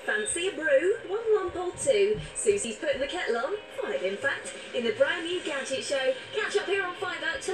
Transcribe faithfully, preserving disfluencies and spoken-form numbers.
Fancy a brew? One lump or two. Susie's putting the kettle on. Five, in fact. In the brand new Gadget Show. Catch up here on Fiver